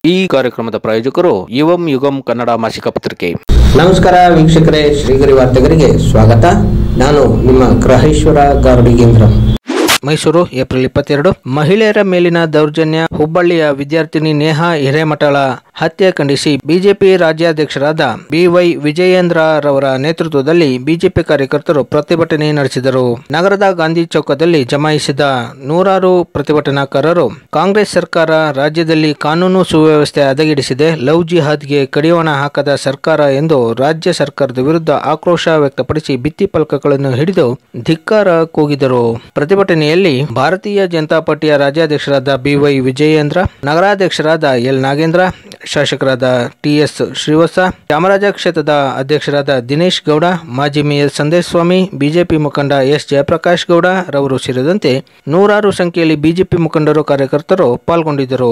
ಈ ಕಾರ್ಯಕ್ರಮದ ಪ್ರಾಯೋಜಕರು ಯುವಂ ಯುಗಂ ಕನ್ನಡ ಮಾಸಿಕ ಪತ್ರಿಕೆ. ನಮಸ್ಕಾರ ವೀಕ್ಷಕರೇ, ಶ್ರೀಗರಿ ವಾರ್ತೆಗರಿಗೆ ಸ್ವಾಗತ. ನಾನು ನಿಮ್ಮ ಗ್ರಹೇಶ್ವರ ಗಾರ್ಡಿಗೇಂದ್ರ. ಮೈಸೂರು ಏಪ್ರಿಲ್ 22. ಮಹಿಳೆಯರ ಮೇಲಿನ ದೌರ್ಜನ್ಯ. ಹುಬ್ಬಳ್ಳಿಯ ವಿದ್ಯಾರ್ಥಿನಿ ನೇಹಾ ಹಿರೇಮಠಳ ಹತ್ಯೆ ಖಂಡಿಸಿ ಬಿಜೆಪಿ ರಾಜ್ಯಾಧ್ಯಕ್ಷರಾದ BY ವಿಜಯೇಂದ್ರ ರವರ ನೇತೃತ್ವದಲ್ಲಿ ಬಿಜೆಪಿ ಕಾರ್ಯಕರ್ತರು ಪ್ರತಿಭಟನೆ ನಡೆಸಿದರು. ನಗರದ ಗಾಂಧಿ ಚೌಕದಲ್ಲಿ ಜಮಾಯಿಸಿದ ನೂರಾರು ಪ್ರತಿಭಟನಾಕಾರರು ಕಾಂಗ್ರೆಸ್ ಸರ್ಕಾರ ರಾಜ್ಯದಲ್ಲಿ ಕಾನೂನು ಸುವ್ಯವಸ್ಥೆ ಹದಗೆಡಿಸಿದೆ, ಲವ್ ಜಿಹಾದ್ಗೆ ಕಡಿವಾಣ ಹಾಕದ ಸರ್ಕಾರ ಎಂದು ರಾಜ್ಯ ಸರ್ಕಾರದ ವಿರುದ್ಧ ಆಕ್ರೋಶ ವ್ಯಕ್ತಪಡಿಸಿ ಭಿತ್ತಿ ಫಲಕಗಳನ್ನು ಹಿಡಿದು ಧಿಕ್ಕಾರ ಕೂಗಿದರು. ಪ್ರತಿಭಟನೆಯಲ್ಲಿ ಭಾರತೀಯ ಜನತಾ ಪಾರ್ಟಿಯ ರಾಜ್ಯಾಧ್ಯಕ್ಷರಾದ BY ವಿಜಯೇಂದ್ರ, ನಗರಾಧ್ಯಕ್ಷರಾದ L ನಾಗೇಂದ್ರ, ಶಾಸಕರಾದ TS ಶ್ರೀವತ್ಸ, ಚಾಮರಾಜ ಕ್ಷೇತ್ರದ ಅಧ್ಯಕ್ಷರಾದ ದಿನೇಶ್ ಗೌಡ, ಮಾಜಿ ಮೇಯರ್ ಸಂದೇಶ್ ಸ್ವಾಮಿ, ಬಿಜೆಪಿ ಮುಖಂಡ S ಜಯಪ್ರಕಾಶ್ ಗೌಡ ರವರು ಸೇರಿದಂತೆ ನೂರಾರು ಸಂಖ್ಯೆಯಲ್ಲಿ ಬಿಜೆಪಿ ಮುಖಂಡರು ಕಾರ್ಯಕರ್ತರು ಪಾಲ್ಗೊಂಡಿದ್ದರು.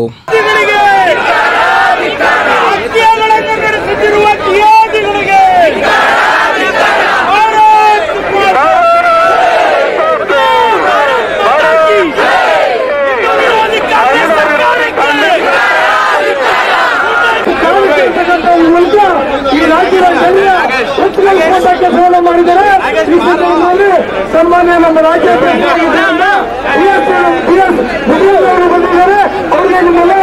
ಸನ್ಮಾನ್ಯ ನಮ್ಮ ರಾಜ್ಯಾಧ್ಯಕ್ಷರಾಗಿದ್ದರಿಂದ ಬಂದಿದ್ದಾರೆ. ಅವರಿಗೆ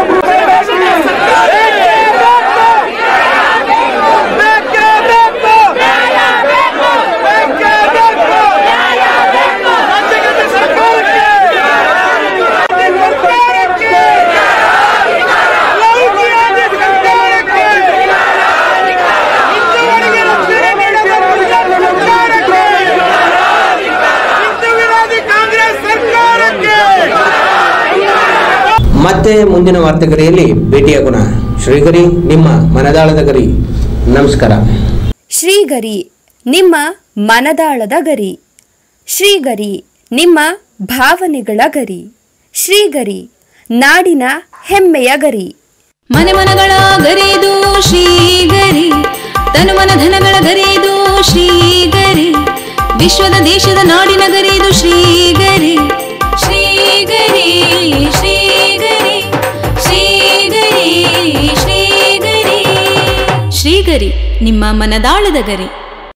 ಮತ್ತೆ ಮುಂದಿನ ವಾರ್ತೆಗರಿಯಲ್ಲಿ ಭೇಟಿಯಾಗೋಣ. ಶ್ರೀಗರಿ, ನಿಮ್ಮ ಮನದಾಳದ ಗರಿ. ನಮಸ್ಕಾರ. ಶ್ರೀಗರಿ, ನಿಮ್ಮ ಮನದಾಳದ ಗರಿ. ಶ್ರೀಗರಿ, ನಿಮ್ಮ ಭಾವನೆಗಳ ಗರಿ. ಶ್ರೀಗರಿ, ನಾಡಿನ ಹೆಮ್ಮೆಯ ಗರಿ. ಮನೆ ಮನಗಳ ಗರಿದು ಶ್ರೀಗರಿ, ತನು ಮನ ಧನಗಳ ಗರಿದು ಶ್ರೀಗರಿ, ವಿಶ್ವದ ದೇಶದ ನಾಡಿನ ಗರಿದು ಶ್ರೀಗರಿ. ಶ್ರೀಗರಿ ಶ್ರೀಗರಿ ಶ್ರೀಗರಿ ಶ್ರೀಗರಿ ಶ್ರೀಗರಿ, ನಿಮ್ಮ ಮನದಾಳದ ಗರಿ.